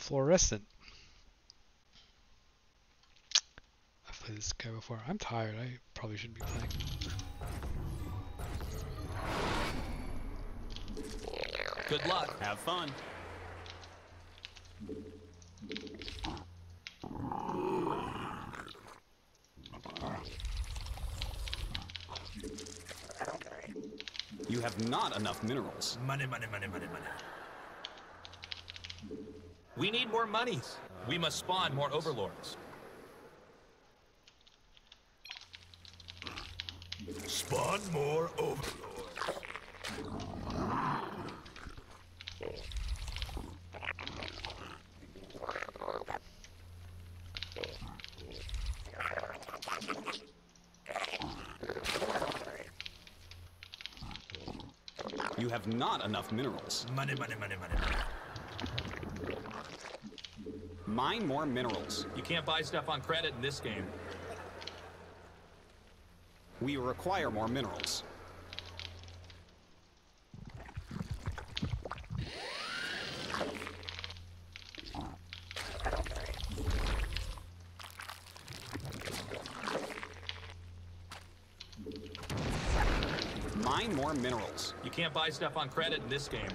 Fluorescent. I've played this guy before. I'm tired. I probably shouldn't be playing. Good luck. Have fun. You have not enough minerals. Money, money, money, money, money. We need more monies. We must spawn more overlords. Spawn more overlords. You have not enough minerals. Money, money, money, money, money. Mine more minerals. You can't buy stuff on credit in this game. We require more minerals. Mine more minerals. You can't buy stuff on credit in this game.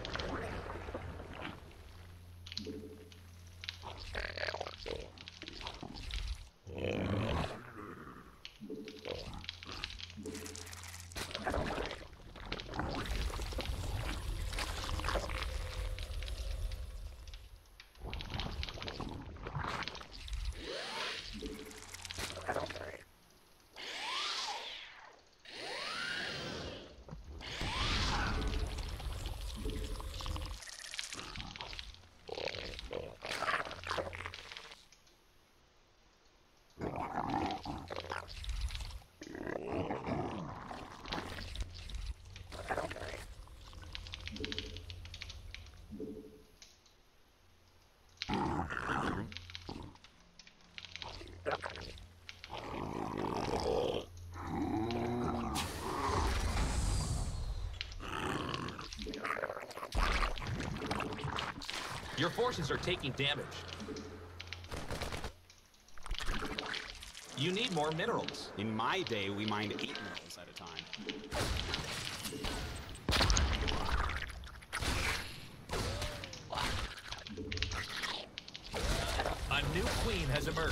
Your forces are taking damage. You need more minerals. In my day, we mined 8 minerals at a time. A new queen has emerged.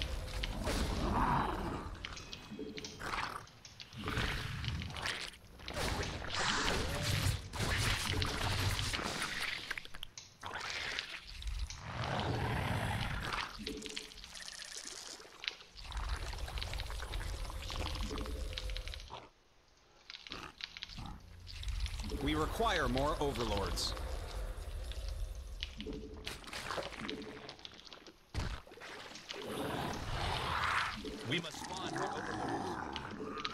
We require more overlords. We must spawn more overlords.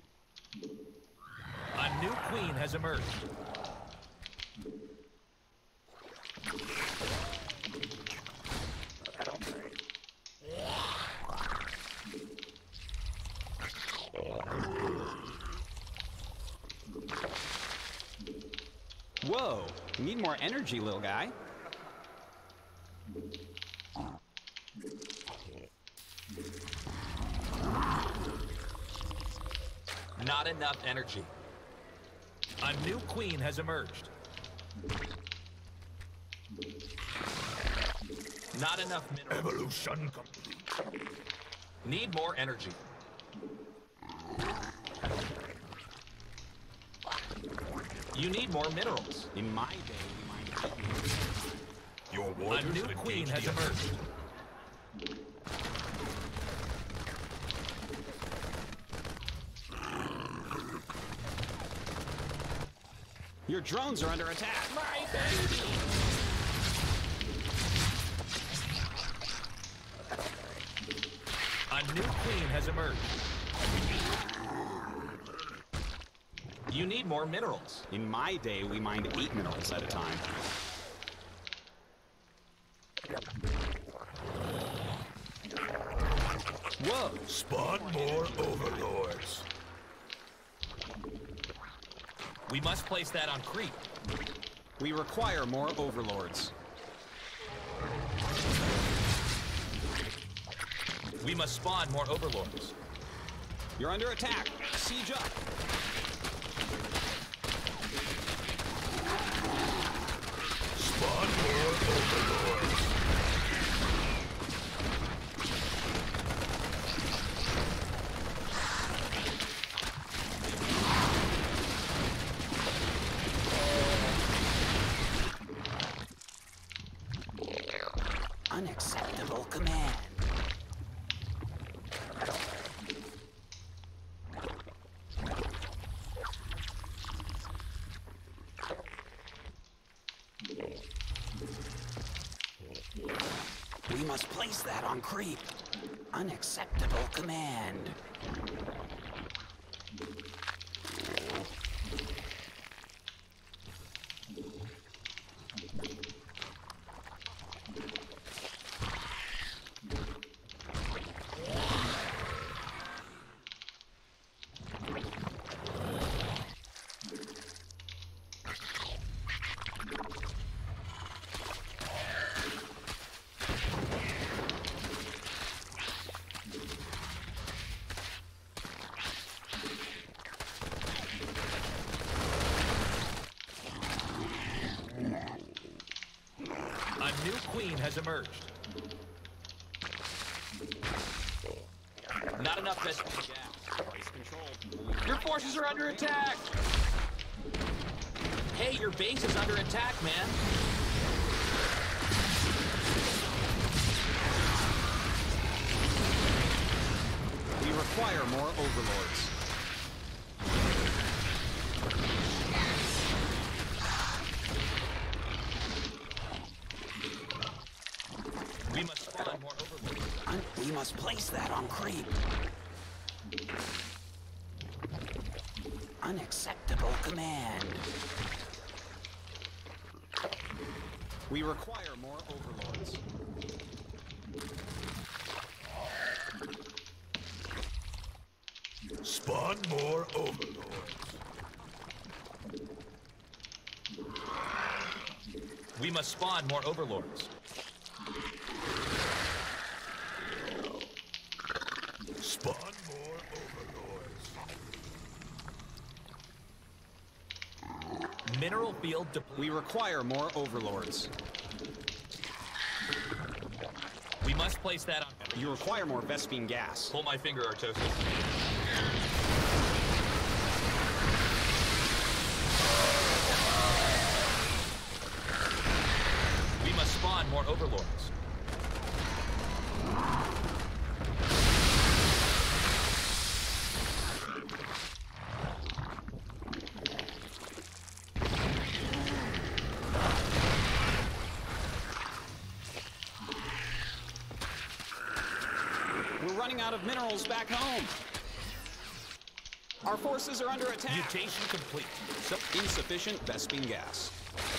A new queen has emerged. Whoa, you need more energy, little guy. Not enough energy. A new queen has emerged. Not enough minerals. Evolution complete. Need more energy. You need more minerals. In my day, we mined 8 minerals. Your warriors A new queen has emerged. Your drones are under attack. My baby! A new queen has emerged. You need more minerals. In my day, we mined 8 minerals at a time. Whoa! Spawn more overlords. We must place that on creep. We require more overlords. We must spawn more overlords. You're under attack. Siege up. Spawn more overlords. Unacceptable command. We must place that on creep. Unacceptable command. A new queen has emerged. Not enough Vespian gas. Place control. Your forces are under attack! Hey, your base is under attack, man. We require more overlords. We must spawn more overlords. We must place that on creep. Unacceptable command. We require more overlords. Spawn more overlords. We must spawn more overlords. Spawn more overlords. Mineral field depleted. We require more overlords. We must place that on. You require more Vespian gas. Pull my finger, Artosis. We must spawn more overlords. We're running out of minerals back home. Our forces are under attack. Mutation complete. So insufficient Vespian gas.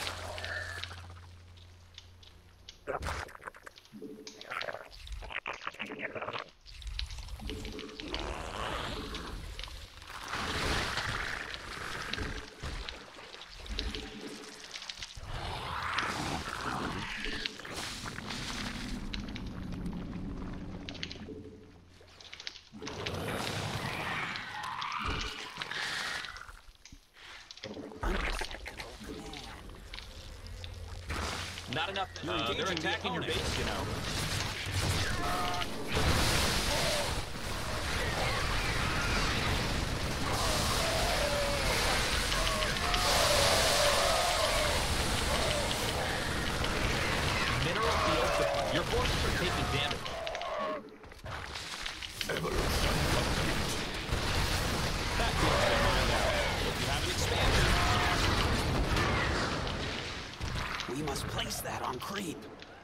Not enough. You're They're engaging the attacking your opponent. base, you know. Mineral field. Your forces are taking damage. Evolution complete. That blows my mind out. You have an expander. We must place that on creep.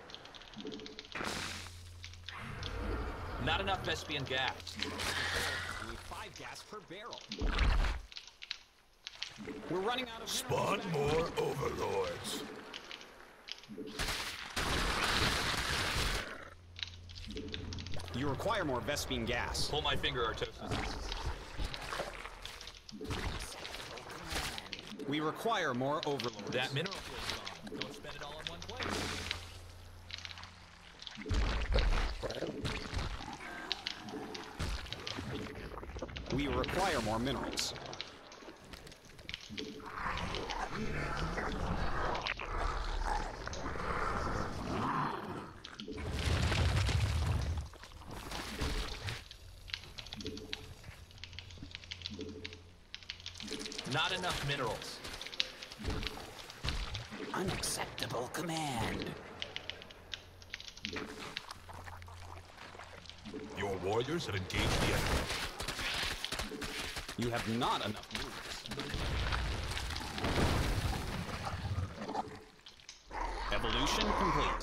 Not enough Vespian gas. Only 5 gas per barrel. We're running out of Spawn more overlords. You require more Vespian gas. Pull my finger, Artosis. We require more overlords. That mineral field's gone. Don't spend it all in one place. require more minerals. Not enough minerals. Unacceptable command. Your warriors have engaged the enemy. You have not enough minerals. Evolution complete.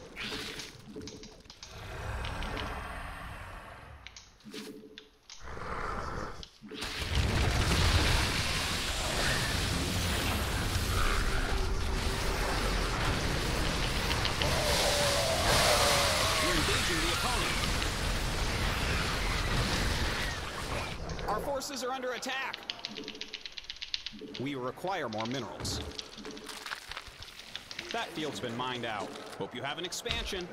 You're engaging the opponent. Our forces are under attack. We require more minerals. That field's been mined out. Hope you have an expansion.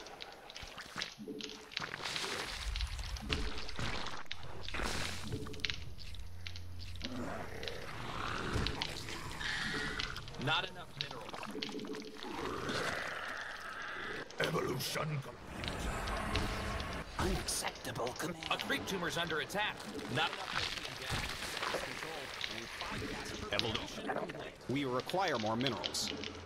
Not enough minerals. Evolution complete. Unacceptable command. A creep tumor's under attack. Not enough gas. Evolution complete. We require more minerals.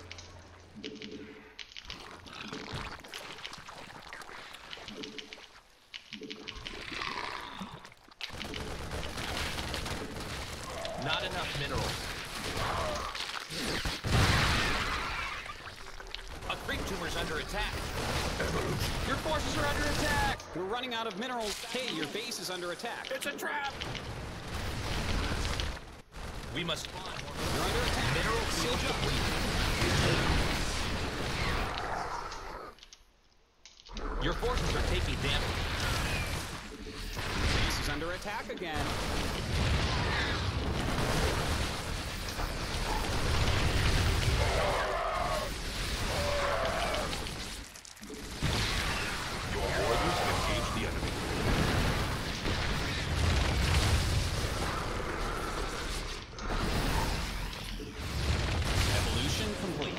Not enough minerals. A creep tumor's under attack. Your forces are under attack. We're running out of minerals. Hey, your base is under attack. It's a trap. We must find more You're under attack. mineral Shield field complete. Your forces are taking damage. Base is under attack again. Your warriors have engaged the enemy. Evolution complete.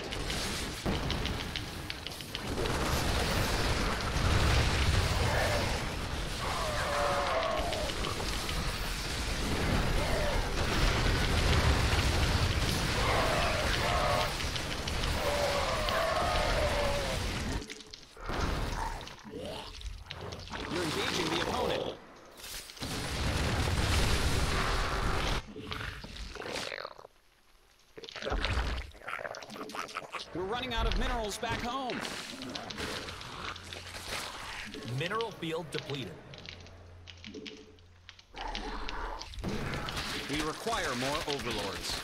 You're engaging the opponent. We're running out of minerals back home. Mineral field depleted. We require more overlords.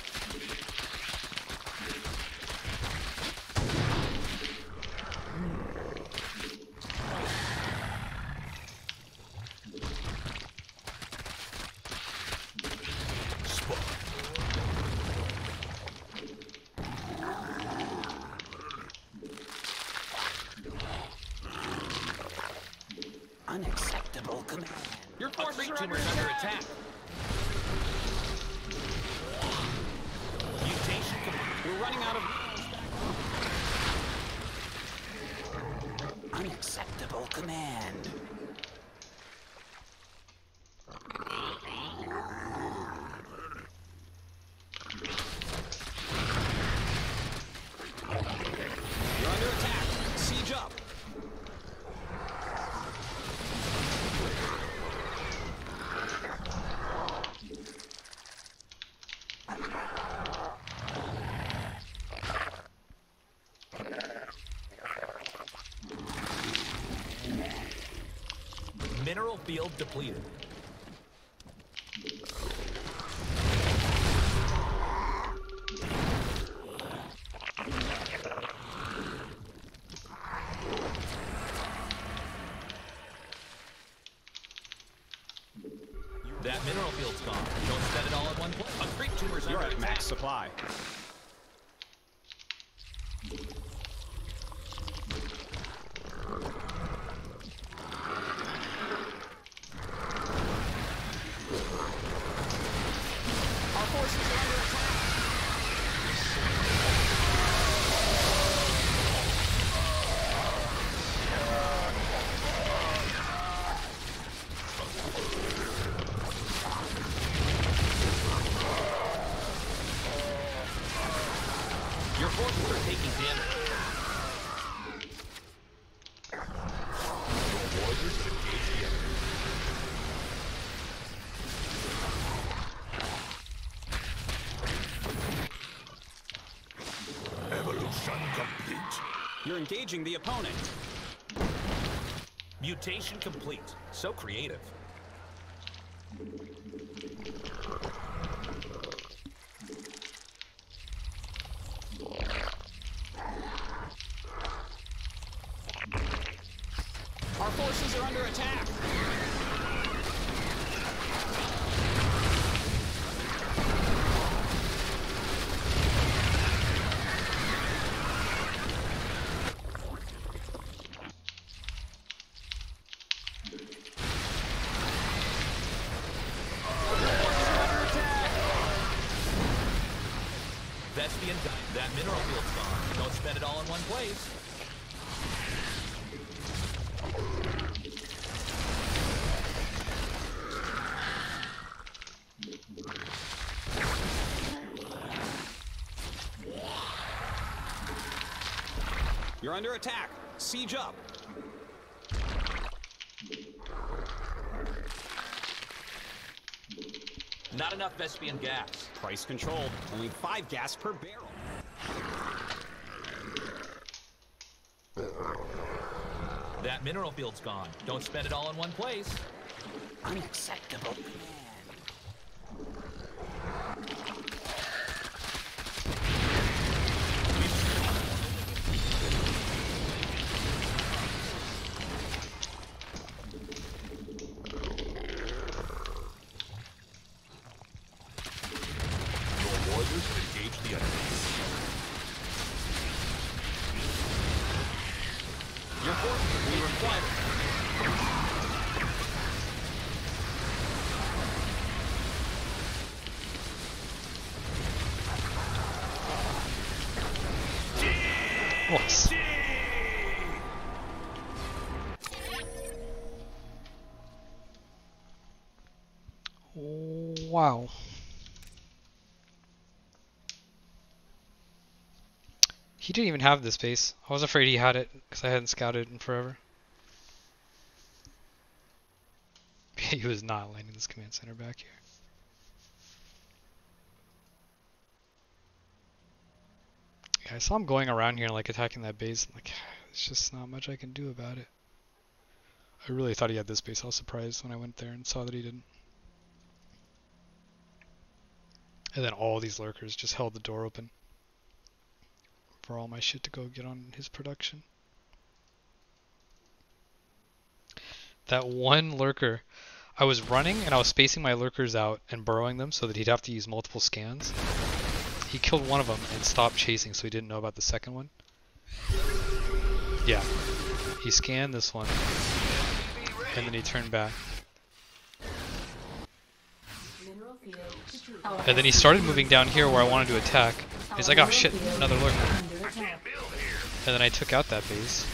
Spawn. Unacceptable command. Your forces are under attack. Mutation complete. We're running out of unacceptable command. You're under attack. Siege up. Mineral field depleted. That mineral field's gone. You don't set it all in one place. A creep tumor's You're under at attack. max supply. You're engaging the opponent. Mutation complete. So creative. Our forces are under attack. Vespian, that mineral field's gone. Don't spend it all in one place. You're under attack. Siege up. Not enough Vespian gas. Price controlled. Only 5 gas per barrel. That mineral field's gone. Don't spend it all in one place. Unacceptable. Your warriors have engaged the enemy. Your forces will be required. What? Wow. He didn't even have this base. I was afraid he had it because I hadn't scouted in forever. He was not landing this command center back here. Yeah, I saw him going around here like attacking that base. I'm like, there's just not much I can do about it. I really thought he had this base. I was surprised when I went there and saw that he didn't. And then all these lurkers just held the door open for all my shit to go get on his production. That one lurker, I was running and I was spacing my lurkers out and burrowing them so that he'd have to use multiple scans. He killed one of them and stopped chasing, so he didn't know about the second one. Yeah, he scanned this one and then he turned back. And then he started moving down here where I wanted to attack. He's like, oh shit, another lurker. And then I took out that base.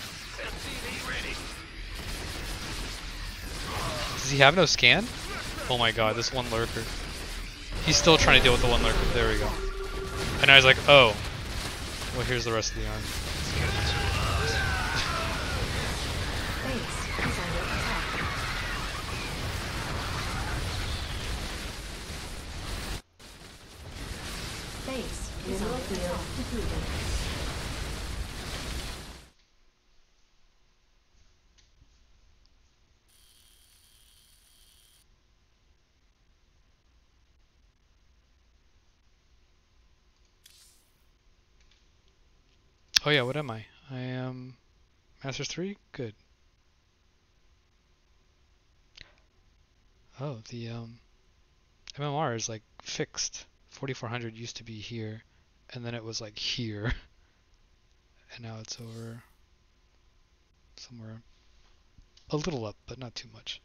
Does he have no scan? Oh my god, this one lurker. He's still trying to deal with the one lurker. There we go. And I was like, oh. Well, here's the rest of the army. Base mineral field depleted. Oh yeah, what am I? I am Masters 3? Good. Oh, the MMR is like fixed. 4400 used to be here, and then it was like here, and now it's over somewhere a little up, but not too much.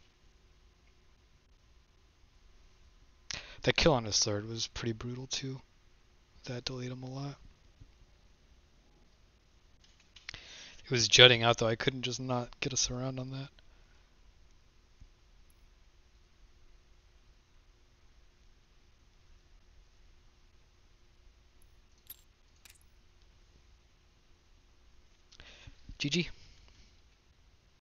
That kill on his third was pretty brutal too. That delayed him a lot. It was jutting out though, I couldn't just not get us around on that. GG.